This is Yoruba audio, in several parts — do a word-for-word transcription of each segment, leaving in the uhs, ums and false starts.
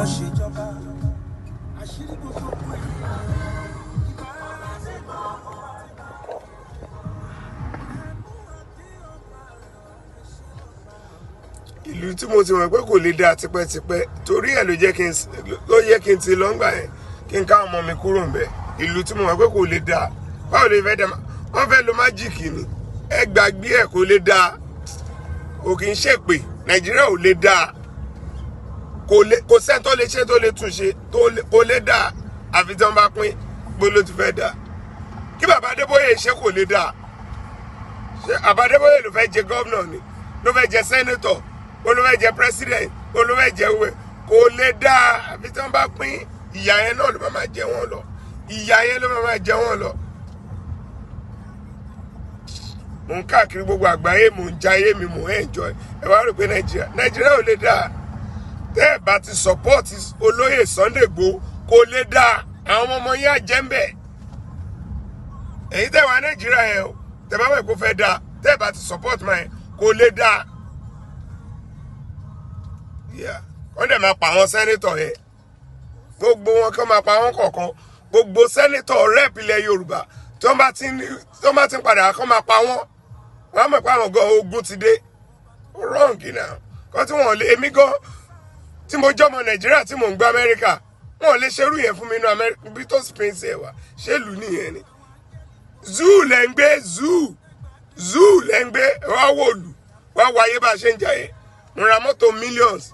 ìlú tí mo ti mọ̀ pé kò lè dá tipẹ́tipẹ́ torí ẹ̀ ló jẹ́ kí n ló yẹ kí n ti lọ́ngbà yẹn kí n ká ọmọ mi kúrò ń bẹ̀. Ìlú tí mo mọ̀ pé kò lè dá báwo lè fẹ́ dá wọ́n fẹ́ lo májíìkì ni ẹ gbàgbé ẹ̀ kò lè dá ò kì í ṣèpè Nàìjíríà ò lè dá kò sẹ́ni tó lè ṣe tó lè tún ṣe kò lè dá àfi tí wọ́n bá pín bó ló ti fẹ́ dá kí bàbá Adébóyè ṣe kò lè dá bàbá Adébóyè ló fẹ́ jẹ gọ́vnà ni ló fẹ́ jẹ sẹ́nétọ̀ ló fẹ́ jẹ president ló fẹ́ jẹ òwe kò lè dá àfi tí wọ́n bá pín ìyà yẹn náà ló máa jẹ wọ́n lọ ìyà yẹn ló máa jẹ wọ́n lọ. Mo ń káàkiri gbogbo àgbáyé mo ń jayé mi mo ń enjoy ẹ wá rò pé Nàìjíríà Nàìjíríà ò lè dá tẹ́ ẹ bá ti support olóyè Sunday Igboho kò lè dá àwọn ọmọ yín àjẹ́ńbẹ̀ èyí tẹ́ wà Nàìjíríà yẹn o tẹ́ bá wẹ̀ kó fẹ́ dá tẹ́ ẹ bá ti support máa yẹn kò lè dá wọ́n dẹ̀ máa pa àwọn sẹ́nétọ̀ yẹn gbogbo wọn kí wọ́n máa pa àwọn kọ̀ọ̀kan gbogbo sẹ́nétọ̀ rẹ́ẹ̀pì ilẹ̀ Yorùbá tí wọ́n bá ti ń padà kọ́ máa pa wọ́n wọ́n á mọ̀ pé àwọn gan ogun ti dé wrong náà kọ́ tí wọ́n lé èmi gan tí mo jọ́mọ Nàìjíríà tí mò ń gbé Amẹ́ríkà wọ́n lè ṣerú yẹn fún mi ní Amẹ́ríkà bí tó spain ṣe wà ṣé lù nìyẹn ni zoo lẹ́ ń gbé zoo zoo lẹ́ ń gbé wá wò lù wá wáyé bá a ṣe ń jayé ń ra mọ́tò millions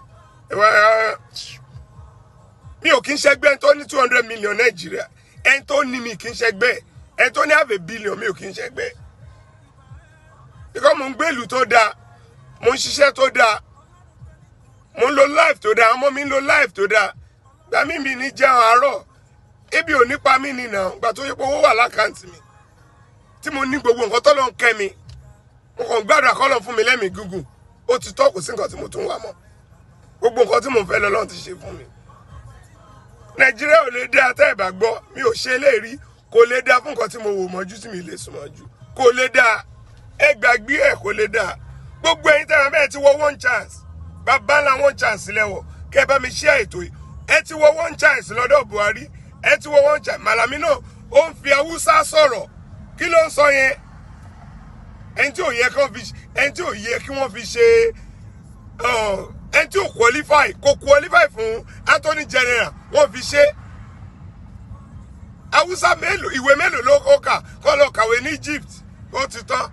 mi ò kí ń ṣẹgbẹ́ ẹni tó ní two hundred million Nàìjíríà ẹni tó ní mi kí ń ṣẹgbẹ́ ẹni tó ní half a billion mi ò kí ń ṣẹgbẹ́ because mo ń gbé ìlú tó dáa mo ń ṣiṣẹ́ tó dáa mo ń lo life tó dáa ọmọ mi ń lo life tó dáa gbà mí mi ní jẹun àárọ̀ ebi ò nípa mí nìyà gbà tó yẹ pé owó wà lákàntì mi tí mo ní gbogbo nǹkan tó lọ ń kẹ́ mi mo kàn gbàdúrà kọ́ lọ fún mi lẹ́mìí gígùn ó ti tọ́ kò sí nǹkan tí mo tún wà mọ́ gbogbo nǹkan tí mo fẹ́ lọ́lọ́run ti ṣe fún mi. Nàìjíríà ò lè dá tẹ́ ẹ bá gbọ́ mi ò ṣe léèrí kò lè dá fún nǹkan tí mo wò mọ́jú tí mi lè sùn mọ́jú kò lè dá ẹ gbàgbé ẹ kò lè dá gbogbo ẹ̀yin tẹ́ ẹ bẹ́ẹ̀ ti wọ one chance bàbá ńlá one chance lẹ́wọ̀ kẹ́ ẹ bá mi ṣe ètò yìí ẹ ti wọ one chance lọ́dọ̀ Buhari ẹ ti wọ one chance Malami náà ó ń fi Haúsá sọ̀rọ̀ kí ló ń sọ yẹn ẹni tí ò yẹ kí wọ́n fi ṣe ẹni tí ò qualify kò qualify fún Anthony General wọ́n fi ṣe Haúsá mélòó ìwé mélòó ló kó kà kọ́ lọ kàwé ní Egypt ó ti tán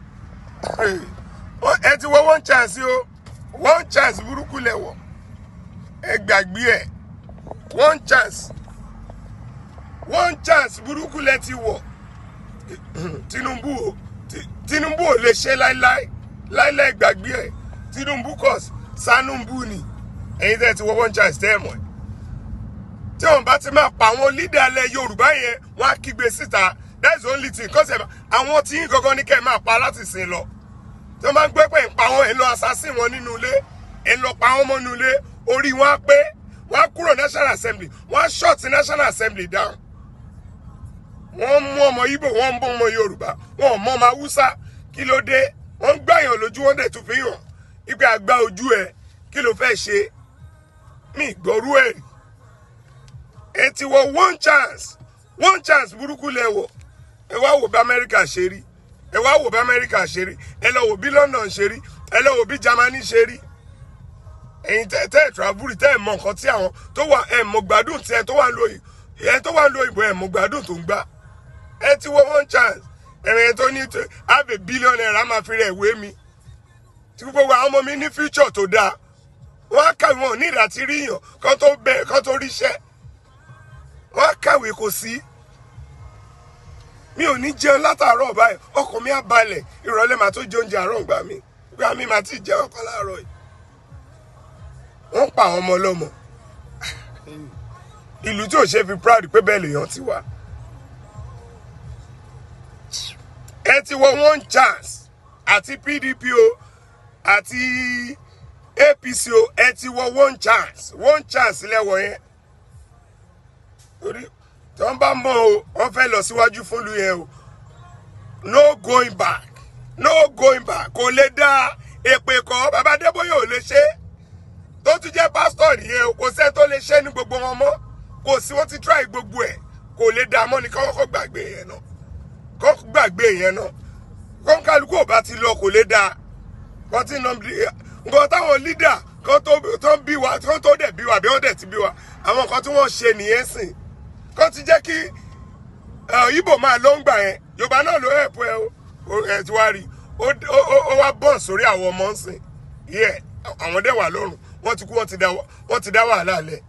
ẹ ti wọ one chance o one chance burúkú lẹ́wọ̀ ẹ gbàgbé ẹ one chance one chance burúkú lẹ ti wọ̀ Tinubu o Tinubu ò lè ṣe láíláí láíláí gbàgbé ẹ Tinubu cause Sanumbu ni ẹ̀yin tẹ́ ti wọ one chance tẹ́ ẹ̀ mọ̀ tí wọ́n bá ti máa pa àwọn leader alẹ́ Yorùbá yẹn wọ́n á kígbe síta that's the only thing cause àwọn tí yín gangan ní kẹ́ ẹ̀ máa pa láti sìn lọ tí wọ́n máa ń gbé pé ń pa wọn ẹ̀ lọ assassin wọn nínú ilé ẹ̀ lọ pa wọn mọ́ nínú ilé orí wọn á pé wọ́n á kúrò National Assembly wọ́n á shut National Assembly down wọ́n mú ọmọ Ìgbò wọ́n mú ọmọ Yorùbá wọ́n mú ọmọ Haúsá kí ló dé wọ́n ń gbàyàn lójú wọn dẹ̀ tún fi hàn ipe àgbà ojú ẹ kí ló fẹ́ ṣe mí gbọ́rú ẹ̀ ẹ ti wọ one chance one chance burúkú lẹ́wọ̀ ẹ wá wò bí Amẹ́ríkà ṣe rí ẹ wá wò bí Amẹ́ríkà ṣe rí ẹ lọ wò bí London ṣe rí ẹ lọ wò bí Germany ṣe rí ẹ̀yin tẹ́ tẹ́ travel tẹ́ ẹ̀ mọ nǹkan tí àwọn tó wà ẹ̀ mọ gbádùn tí ẹ tó wà ń lo ẹ tó wà ń lo ìbò ẹ̀ mọ gbádùn tó ń gbà ẹ ti wọ one chance ẹ̀rẹ̀ tó ní have a billion naira máa fi rẹ̀ wé mi tí gbogbo àwọn ọmọ mi ní future tó dáa wọ́n á kàwé wọn ní ìdàtí ríyàn kan tó bẹ kan tó ríṣẹ́ wọ́n á kàwé kò sí mi ò ní jẹun látàárọ̀ báyìí ọkàn mi á balẹ̀ ìrọ̀lẹ́ màá tó jẹ oúnjẹ àárọ̀ gbà mí gbà mí màá ti jẹun ọkàn láàárọ̀ yìí wọ́n pa àwọn ọmọ ọlọ́mọ ìlú tí ò ṣe fi proud pé bẹ́ẹ̀ lèèyàn ti wà ẹ ti wọ one chance àti P D P o àti A P C o ẹ ti wọ one chance one chance lẹ́wọ̀ yẹn torí tí wọ́n bá mọ̀ o wọ́n fẹ́ lọ síwájú fún lu yẹn o no going back no going back kò lè dá èpè kọ́ bàbá Adébóyè ò lè ṣe tó tún jẹ́ pásítọ̀ nìyẹn kò sẹ́ tó lè ṣe ní gbogbo wọn mọ́ kò sí wọ́n ti try gbogbo ẹ̀ kò lè dá mọ́ ní kọ́kọ́ gbàgbé yẹn náà kọ́kọ́ gbàgbé yẹn náà kọ́ńkálukú ò bá ti lọ kò lè dá wọ́n ti nà nǹkan táwọn leader kan tó bí wa kan tó dẹ̀ bí wa bí wọ́n dẹ̀ ti bí wa àwọn nǹkan tí wọ́n ṣe nìyẹn sìn kan ti jẹ́ kí Ìgbò máa ló ń gbà yẹn Yorùbá náà ló help ẹ ti wá rí ó wá bọ́n sórí àwọn ọmọ ń sìn yẹ àwọn dẹ̀ wà lọ́rùn wọ́n ti kú wọ́n ti dá wàhálà lẹ̀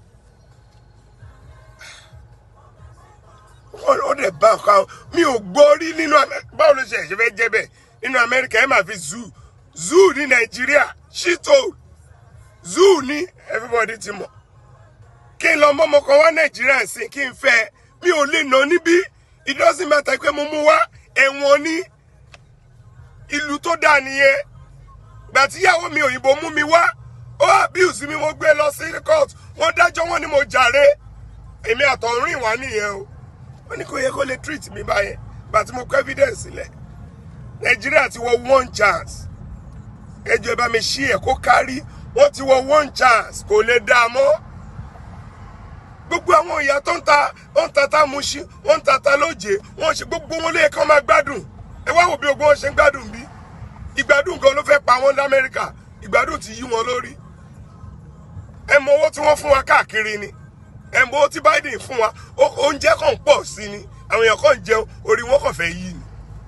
ó dẹ̀ bá ọ̀kan mi ò gbọ́ rí nínú báwo ló ṣe ẹ̀ṣẹ̀ fẹ́ jẹ́ bẹ́ẹ̀ nínú Amẹ́ríkà ẹ̀ máa fi zoo zoo ní Nàìjíríà ṣíto zoo ní everybody ti mọ̀ kí n lọ mọ́mọ́ kan wá Nàìjíríà sí kí n fẹ́ mi ò lè nà níbí it doesn't matter pé mo mú wá ẹ̀wọ̀n ní ìlú tó dáa nìyẹn gbà tíyàwó mi òyìnbó mú mi wá ó abuse mi mo gbé lọ sí court wọ́n dájọ́ wọ́n ní mo jàre èmi àtọ̀rìn wá nìyẹn o wọ́n ní kò yẹ kó lè treat mi báyẹn gbà tí mo kọ evidence sílẹ̀ Nàìjíríà ti wọ one chance ẹjọ́ ẹ bá mi ṣí ẹ̀ kó kárí wọ́n ti wọ one chance kò lè dá mọ́ gbogbo àwọn ìyá tó ń ta ó ń tata Mushin wọ́n ń tata lóje wọ́n ṣe gbogbo wọn lè kàn máa gbádùn ẹ wá wò bí gbogbo wọn ṣe ń gbádùn bí ìgbádùn gan ló fẹ́ pa wọ́n l'Amẹ́ríkà ìgbádùn ti yí wọn lórí ẹ mọ owó tí wọ́n fún wa káàkiri ni ẹ mọ owó tí Biden fún wa oúnjẹ kan pọ̀ sí ni àwọn èèyàn kan jẹun orí wọn kàn fẹ́ yí ni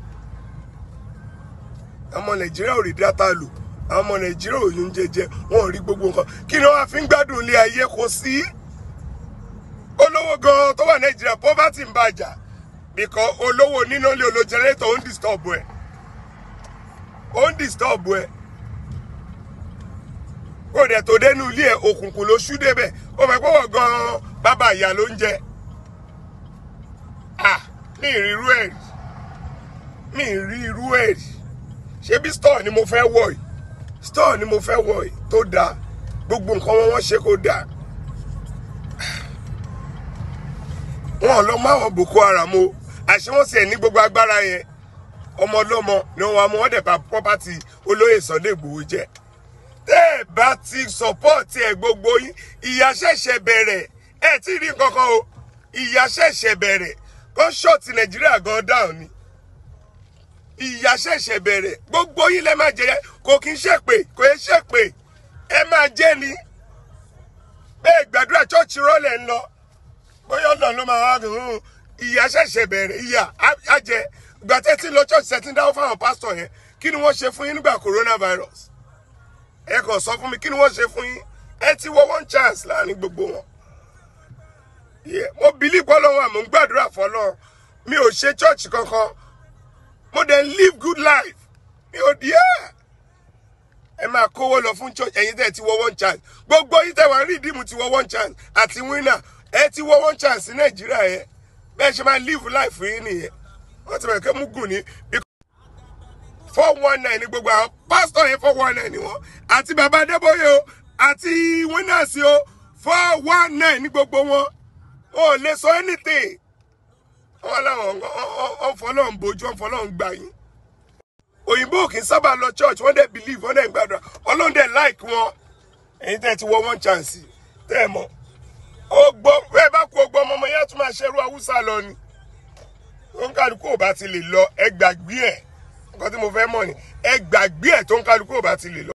ọmọ Nàìjíríà ò rí dátà lò àwọn ọmọ Nàìjíríà ò yún jẹjẹ wọn ò rí gbogbo nǹkan kí ni wọ́n fi ń gbádùn ilé ayé kò sí olówó gan tó wà Nàìjíríà poverty ń bàjà because olówó nínú ilé olo generator ó ń disturb ẹ ó ń disturb ẹ kó dẹ̀ tó dénú ilé ẹ òkùnkùn ló ṣú débẹ̀ ó mọ̀ pé wọ́n gan bàbá ìyá ló ń jẹ ah mi ì rí irú ẹ̀ rí mi ì rí irú ẹ̀ rí ṣé bí store ni mo fẹ́ wọ̀ yìí store ni mo fẹ́ wọ̀ yìí tó dáa gbogbo nǹkan wọn wọ́n ṣe kó dáa wọn lọ máwọn Boko Haram o àṣé wọn sì ẹ ní gbogbo agbára yẹn ọmọ ọlọ́mọ ni wọn mú wọn dẹ̀ bá property olóyè Sunday Igboho jẹ́ tẹ́ ẹ bá ti support ẹ gbogbo yín ìyà ṣẹ̀ṣẹ̀ bẹ̀rẹ̀ ẹ ti rí nǹkankan o ìyà ṣẹ̀ṣẹ̀ bẹ̀rẹ̀ kó ṣọ́ọ̀tì Nàìjíríà gan down ni ìyà ṣẹ̀ṣẹ̀ bẹ̀rẹ̀ gbogbo yín lẹ máa jẹ kò kí n ṣèpè kò yẹ ṣèpè ẹ máa jẹ ni bẹ́ẹ̀ gbàdúrà church rọlẹ̀ ń lọ bóyá ọ̀nà ló máa wá dùn ìyà ṣẹ̀ṣẹ̀ bẹ̀rẹ̀ ìyà á jẹ ìgbà tẹ́ tí lọ church ṣe ti ń dáwọ́ fáwọn pásítọ̀ yẹn kí ni wọ́n ṣe fún yín nígbà coronavirus ẹ kàn sọ fún mi kí ni wọ́n ṣe fún yín ẹ ti wọ one chance láàrin gbogbo wọn mo believe Ọlọ́run àmọ́ ń gbàdúrà fọ́lọ́run mi ò ṣe church kankan mo dẹ̀ live good life mi ò díẹ̀ ẹ máa kówó lọ fún church ẹ̀yin tẹ́ ti wọ one chance gbogbo yín tẹ́ wà rí ìdímù ti wọ one chance àti winner ẹ ti wọ one chance ní Nàìjíríà yẹn bẹ́ẹ̀ ṣe máa live life yín nìyẹn wọ́n ti bẹ̀rẹ̀ kẹ́ mú gùn ní four one nine ní gbogbo àwọn pásítọ̀ yẹn four one nine ni wọ́n àti bàbá Adébóyè o àti winners o four one nine ní gbogbo wọn ò lè sọ anything wọ́n láwọn ọ̀fọlọ́n bojú ọ̀fọlọ́n gbà yín òyìnbó kì í sábà lọ church wọ́n dẹ̀ believe wọ́n dẹ̀ gbàdúrà Ọlọ́run dẹ̀ like wọn ẹ̀yin tẹ́ ti wọ one chance tẹ́ ẹ mọ̀ ó gbọ́ bẹ́ẹ̀ bá kú ọgbọ́n ọmọ yẹn tún máa ṣerú Haúsá lọ ni tó ń kálukú ò bá ti lè lọ ẹ gbàgbé ẹ̀ nǹkan tí mo fẹ́ mọ̀ ni ẹ gbàgbé ẹ̀ tó ń kálukú ò bá ti lè lọ.